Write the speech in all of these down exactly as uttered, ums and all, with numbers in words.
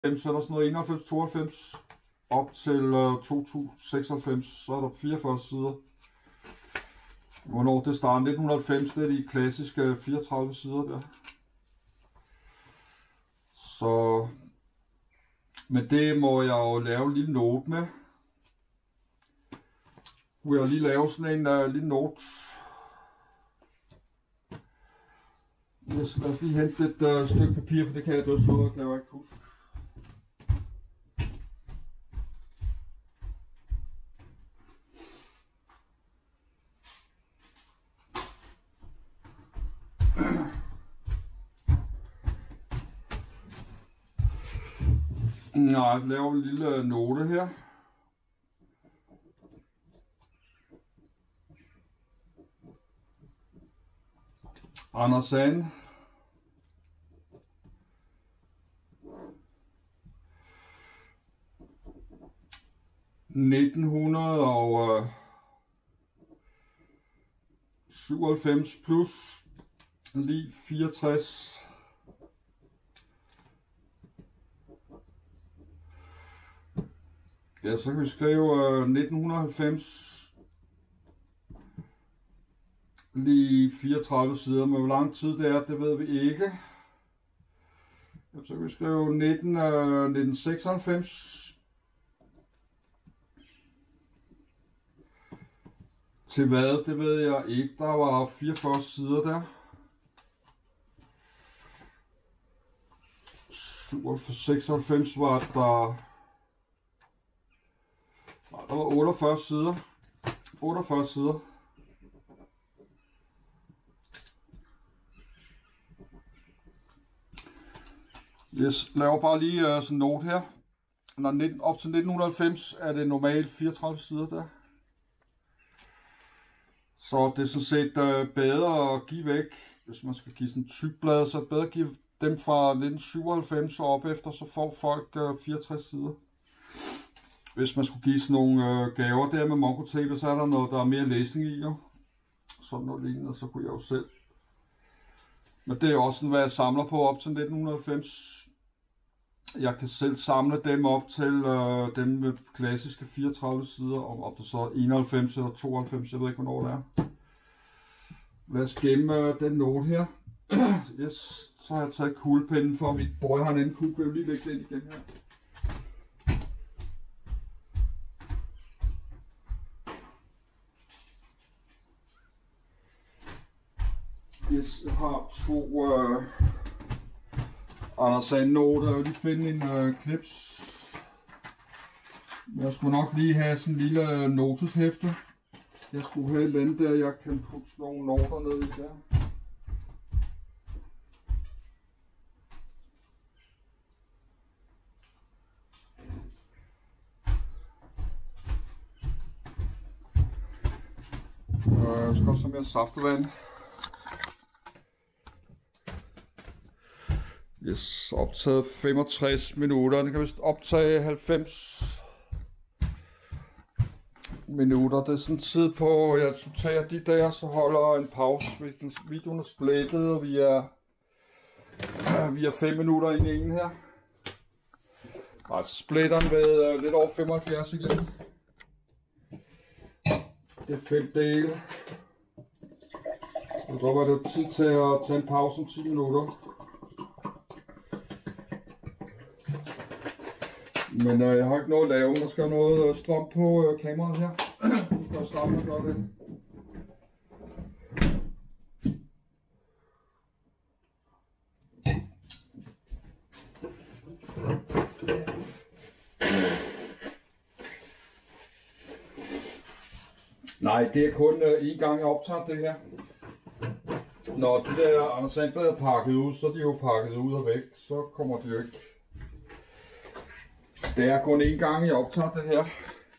så er der sådan noget enoghalvfems tooghalvfems op til uh, to tusind seksoghalvfems, så er der fireogfyrre sider. Hvornår det starter? nitten halvfems, det er de klassiske fireogtredive sider der. Så, men det må jeg jo lave en lille note med. Kunne jeg lige lave sådan en uh, lille note. Yes, lad os lige hente et uh, stykke papir, for det kan jeg døde så, kan jeg ikke huske. Nej, jeg laver en lille note her. Anders Sand. nitten syvoghalvfems plus lige fireogtres. Ja, så kan vi skrive uh, nitten halvfems lige fireogtredive sider, men hvor lang tid det er, det ved vi ikke. Ja, så kan vi skrive nitten, uh, nitten seksoghalvfems til hvad, det ved jeg ikke. Der var fireogfyrre sider der. seksoghalvfems var der... Nej, der var otteogfyrre sider. otteogfyrre sider. Yes, laver bare lige uh, sådan en note her. Når nitten, op til nitten halvfems er det normalt fireogtredive sider der. Så det er sådan set uh, bedre at give væk, hvis man skal give sådan tyk blad, så er det bedre at give dem fra nitten syvoghalvfems og op efter, så får folk uh, fireogtres sider. Hvis man skulle give sådan nogle øh, gaver der med mongotape, så er der noget, der er mere læsning i, jo. Sådan noget lignende, så kunne jeg jo selv. Men det er også sådan, hvad jeg samler på op til nitten halvfems. Jeg kan selv samle dem op til øh, dem med klassiske fireogtredive sider, og op til så enoghalvfems eller tooghalvfems, jeg ved ikke, hvornår det er. Lad os gemme øh, den note her. Yes, så har jeg taget kuglepinden for mit bror, jeg har en anden kuglepind, lige lægge den igen her. Yes, jeg har to øh, Anders Sand noter. Jeg vil lige finde en øh, klips. Jeg skulle nok lige have sådan en lille noteshæfte. Jeg skulle have et eller andet der, jeg kan putte sådan nogle noter ned i der. Jeg skal også have mere saftevand. Yes, optaget femogtres minutter. Det kan vist optage halvfems minutter. Det er sådan tid på, jeg sorterer de der, så holder en pause, hvis videoen er splittet, og vi er, vi er fem minutter ind i en her. Og så splitter den ved uh, lidt over femoghalvfjerds igen. Det er fem dele. Jeg tror, det er tid til at tage en pause om ti minutter. Men øh, jeg har ikke noget at lave. Der skal noget øh, strøm på øh, kameraet her. Nu skal jeg starte med at gøre det. Nej, det er kun øh, én gang jeg optager det her. Når det der Anders Sandblad er pakket ud, så er de jo pakket ud og væk. Så kommer det jo ikke. Det er kun én gang jeg optager det her.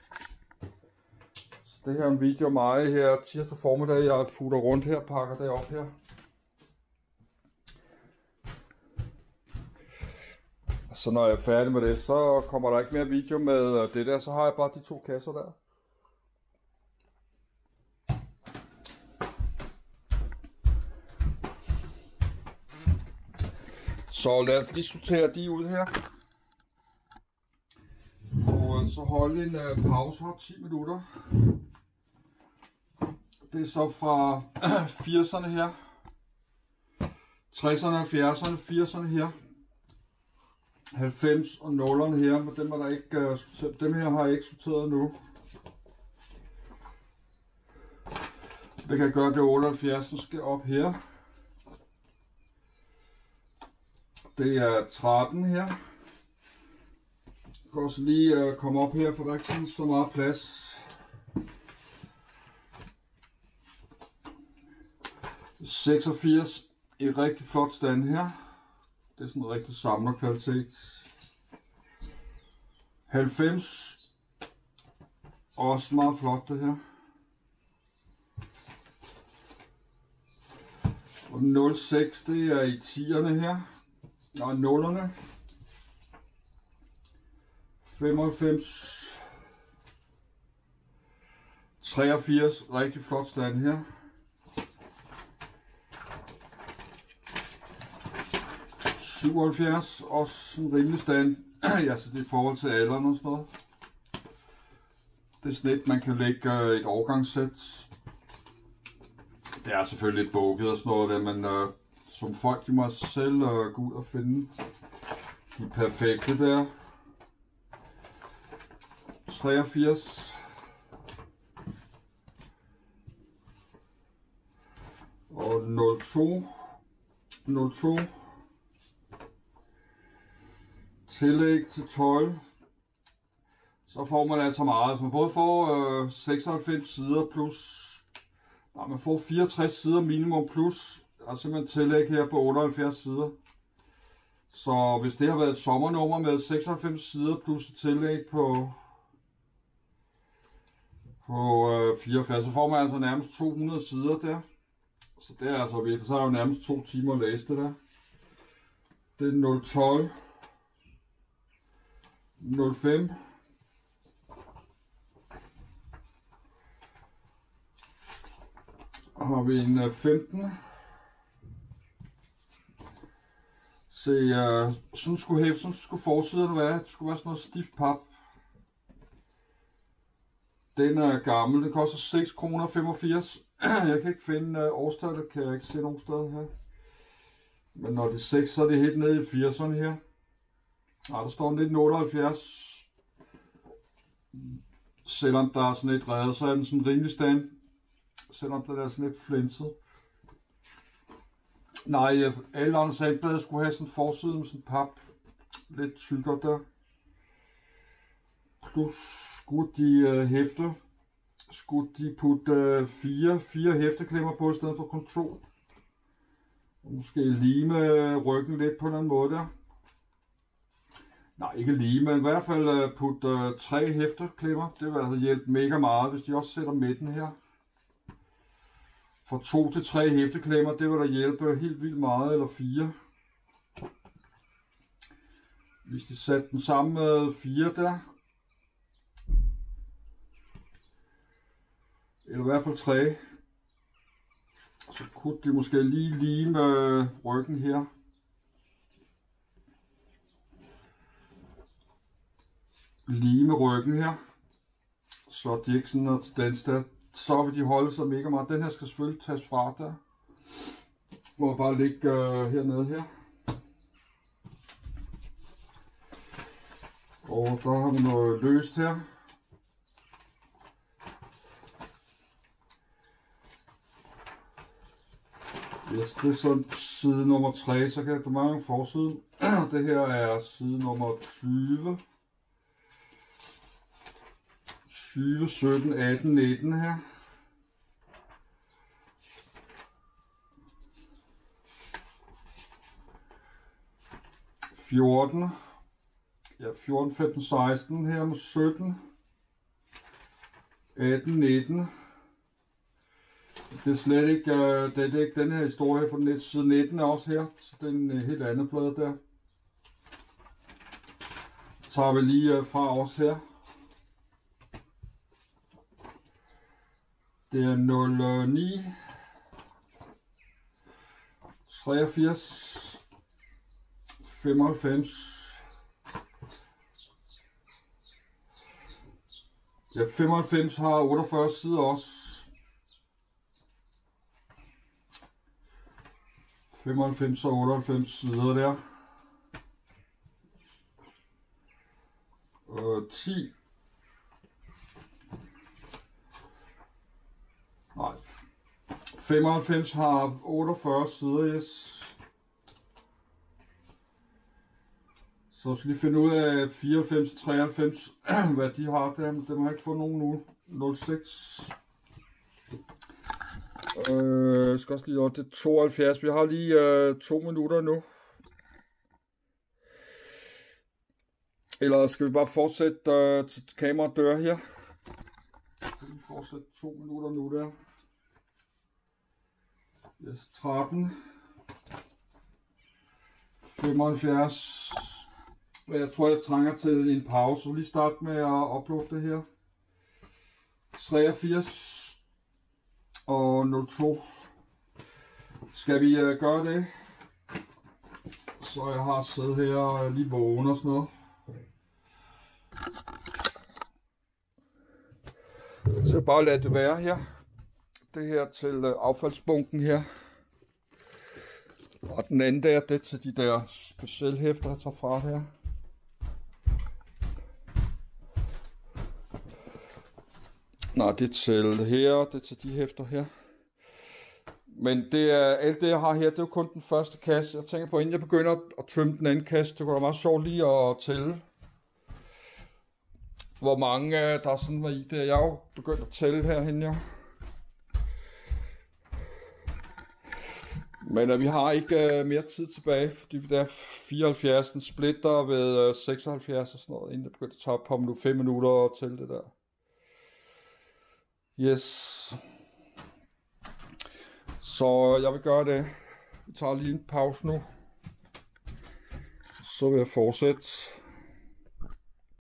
Så det her er en video af mig her tirsdag formiddag. Jeg futter rundt her, pakker det op her. Så når jeg er færdig med det, så kommer der ikke mere video med det der. Så har jeg bare de to kasser der. Så lad os lige sortere de ud her. så holde en uh, pause her ti minutter. Det er så fra firserne her, tresserne, halvfjerdserne, firserne her, halvfems og nullerne her, men dem, er der ikke, uh, dem her har jeg ikke sorteret nu. Det kan gøre, det otteoghalvfjerds skal op her. Det er tretten her. Jeg kan også lige uh, komme op her, for der er ikke så meget plads. seksogfirs i rigtig flot stand her. Det er sådan en rigtig samlerkvalitet. halvfems. Også meget flot det her. Og nul komma seks, det er i tierne her. Og nullerne. femoghalvfems. treogfirs, rigtig flot stand her. syvoghalvfjerds, også en rimelig stand. Ja, så det er i forhold til alderen og sådan noget. Det er sådan et, man kan lægge et årgangssæt. Det er selvfølgelig lidt bukket og sådan noget der, men uh, som folk, de må selv uh, gå ud og finde de perfekte der. treogfirs. Og nul komma to. nul komma to. Tillæg til tolv. Så får man altså meget. Så man både får øh, seksoghalvfems sider plus. Nej, man får fireogtres sider minimum plus. Der er simpelthen tillæg her på otteoghalvfjerds sider. Så hvis det har været et sommernummer med seksoghalvfems sider plus et tillæg på, på øh, fireoghalvfjerds, så får man altså nærmest to hundrede sider der. Så det er altså virkelig, så er det jo nærmest to timer at læse det der. Det er nul komma tolv. nul komma fem. Og har vi en femten. Se, uh, sådan skulle hæve, sådan skulle forsiden være. Det skulle være sådan noget stift pap. Den er gammel. Det koster seks kroner femogfirs. Jeg kan ikke finde uh, årstallet, kan jeg ikke se nogen steder her. Men når det er seks, så er det helt nede i firserne her. Nej, der står nitten otteoghalvfjerds. Selvom der er sådan et reddet, så er den sådan rimelig stand. Selvom der er sådan et flænset. Nej, alle andre sandblade skulle have sådan en forside med sådan pap. Lidt tykkere der. Plus skulle de uh, hæfte. Skulle de putte uh, fire, fire hæfteklemmer på i stedet for kun to. Og måske lime ryggen lidt på en anden måde der. Nej, ikke lige, men i hvert fald putte uh, tre hæfteklemmer. Det vil altså hjælpe mega meget, hvis de også sætter midten her. Fra to til tre hæfteklemmer, det vil der hjælpe helt vildt meget, eller fire. Hvis de satte den sammen med fire der. Eller i hvert fald tre. Så kunne de måske lige lime uh, ryggen her. Lime ryggen her, så de ikke sådan noget tendens der, så vil de holde sig mega meget. Den her skal selvfølgelig tages fra der, må bare ligge øh, hernede her. Og der har vi noget løst her. Yes, det er sådan side nummer tre, så kan der mange forsiden. Det her er side nummer tyve. tyve, sytten, atten, nitten her. fjorten. Ja, fjorten, femten, seksten her med sytten. atten, nitten. Det er slet ikke, uh, det er ikke den her historie, for den side nitten er også her. Så det er en uh, helt anden plade der. Så tager vi lige uh, fra os her. Det er nul komma ni, treogfirs, femoghalvfems, Ja, femoghalvfems har otteogfyrre sider også. femoghalvfems og otteoghalvfems sider der. Øh, ti. Nej. femoghalvfems har otteogfyrre sider, yes. Så skal lige finde ud af fireoghalvfems og treoghalvfems, hvad de har der, men dem har jeg ikke fået nogen nu. nul seks. Øh, jeg skal også lige over til tooghalvfjerds. Vi har lige øh, to minutter nu. Eller skal vi bare fortsætte øh, til kameraet dør her? Vi fortsætte to minutter nu der. Yes, tretten. femoghalvfjerds. Jeg tror, jeg trænger til en pause. Så lige starte med at uploade det her. treogfirs og nul to. Skal vi uh, gøre det? Så jeg har siddet her og lige vågen og sådan noget. Så jeg bare lade det være her. Det her til uh, affaldsbunken her. Og den anden der, det er til de der specielle hæfter, jeg tager fra her. Nej, det er til her, det er til de hæfter her. Men det er, alt det jeg har her, det er jo kun den første kasse. Jeg tænker på, inden jeg begynder at tømme den anden kasse, det kunne være meget sjovt lige at tælle, hvor mange der er sådan var i det. Jeg har jo begyndt at tælle herhen, jo. Men uh, vi har ikke uh, mere tid tilbage, fordi der er fireoghalvfjerds, den splitter ved uh, seksoghalvfjerds og sådan noget, inden det begynder at tage et par minutter, fem minutter at tælle det der. Yes. Så jeg vil gøre det. Vi tager lige en pause nu. Så vil jeg fortsætte.